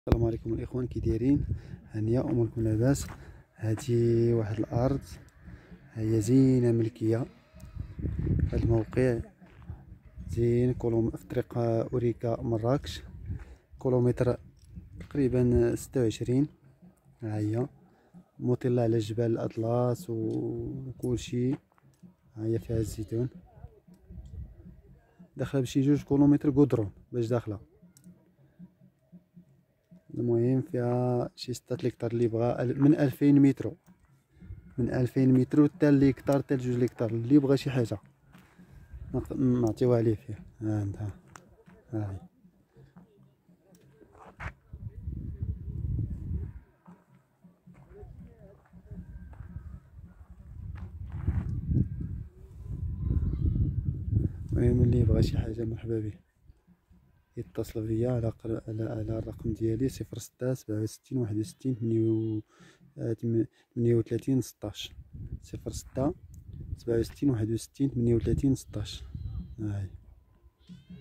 السلام عليكم الاخوان، كي دايرين؟ هانيه اموركم لاباس؟ هادي واحد الارض هي زينه ملكيه. هاد الموقع زين في طريق اوريكا مراكش، كيلومتر تقريبا 26. ها هي مطلة على جبال الاطلس وكلشي. ها هي فيها الزيتون، داخله بشي 2 كيلومتر قدرون باش داخله. المهم فيها شي 6 ليكتار اللي بغا من 2000 مترو، من 2000 مترو حتى ليكتار حتى 2 ليكتار اللي بغا شي حاجه نعطيوها عليه فيها. ها انت، ها هي. المهم اللي بغا شي حاجه مرحبا به، يتصل بيا على الرقم ديالي 06 61 61 38 16. 06 67 61 38 16. ها هي.